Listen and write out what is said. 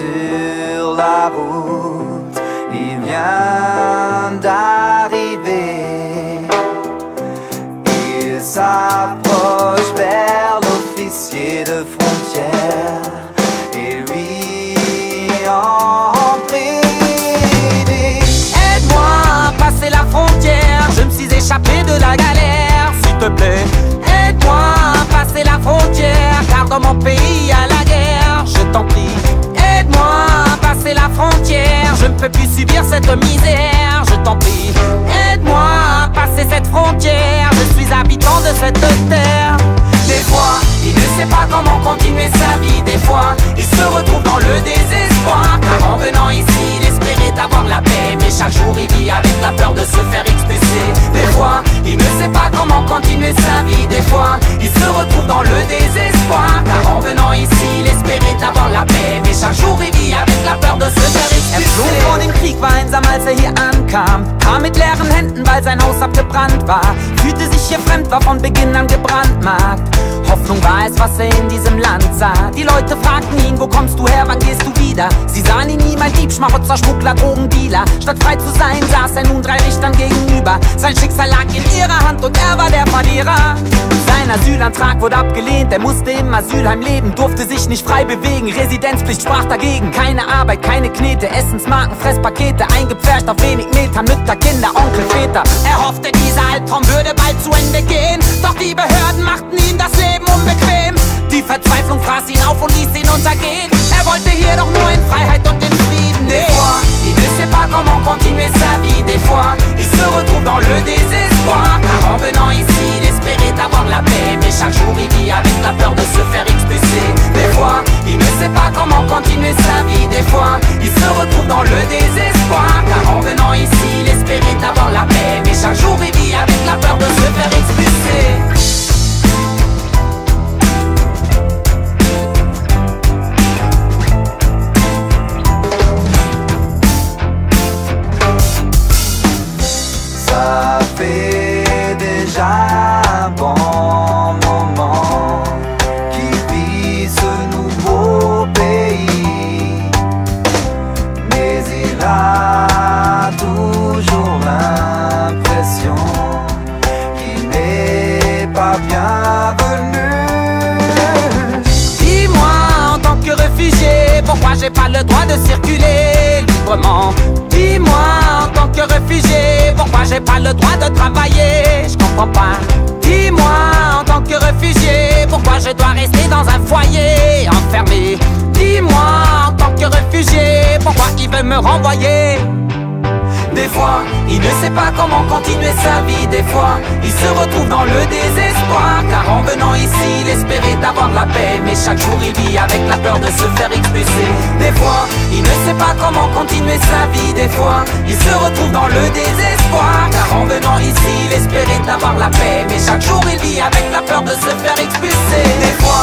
sur la route, il vient d'arriver. Il s'approche vers l'officier de frontière et lui en prie dit: aide-moi à passer la frontière, je me suis échappé de la galère. S'il te plaît, aide-moi à passer la frontière, car dans mon pays y'a la guerre. Je t'en prie, aide-moi à passer la frontière, je ne peux plus subir cette misère. Je t'en prie, aide-moi à passer cette frontière, je suis habitant de cette terre. Des fois, il ne sait pas comment continuer sa vie. Des fois, il se retrouve dans le désespoir, car en venant ici, il espérait avoir la paix. Mais chaque jour, il vit avec la peur de se faire expulser. Des fois, il ne sait pas comment continuer sa vie. Des fois, il se retrouve dans le désespoir, car en venant ici, il espérait avoir la paix. Mais chaque jour, il vit avec la peur de se faire expulser. Er floh vor dem Krieg, war einsam, als er hier ankam. Kam mit leeren Händen, weil sein Haus abgebrannt war. Fühlte sich hier fremd, war von Beginn an gebrandmarkt. Hoffnung war es, was er in diesem Land sah. Die Leute fragten ihn, wo kommst du her, wann gehst du wieder? Sie sahen ihn nie, ein Dieb, Schmarotzer, Schmuggler, Drogendealer. Statt frei zu sein, saß er nun 3 Richtern gegenüber. Sein Schicksal lag in ihrer Hand und er war der Verlierer. Sein Asylantrag wurde abgelehnt, er musste im Asylheim leben, durfte sich nicht frei bewegen. Residenzpflicht sprach dagegen, keine Arbeit, keine Knete, Essensmarken, Fresspakete, eingepfercht auf wenig Metern, Mütter, Kinder, Onkel, Väter. Er hoffte, dieser Albtraum würde bald zu Ende gehen, doch die Behörden machten ihm das Leben unbequem. Die Verzweiflung fraß ihn auf und ließ ihn untergehen. Er wollte hier doch nur in Freiheit und in Frieden. Des fois, il ne sait pas comment continuer sa vie. Des fois, il se retrouve dans le désespoir, car en venant ici, il espérait avoir la paix. Mais chaque jour, il vit avec la peur de se faire expulser. Des fois, il ne sait pas comment continuer sa vie. Des fois, il se retrouve dans le désespoir, car en venant ici, il espérait avoir la paix. Mais chaque jour, il vit avec la peur de se faire expulser. Ça fait déjà un bon moment qu'il vit ce nouveau pays, mais il a toujours l'impression qu'il n'est pas bienvenu. Dis-moi, en tant que réfugié, pourquoi j'ai pas le droit de circuler librement? Dis-moi, en tant que réfugié, pourquoi j'ai pas le droit de travailler? Je comprends pas. Dis-moi, en tant que réfugié, pourquoi je dois rester dans un foyer enfermé? Dis-moi, en tant que réfugié, pourquoi il veut me renvoyer? Des fois, il ne sait pas comment continuer sa vie. Des fois, il se retrouve dans le désespoir, car en venant ici, il espérait avoir la paix. Mais chaque jour, il vit avec la peur de se faire expulser. Des fois, il ne sait pas comment continuer sa vie. Des fois, il se retrouve dans le désespoir, car en venant ici, il espérait avoir la paix. Mais chaque jour, il vit avec la peur de se faire expulser. Des fois,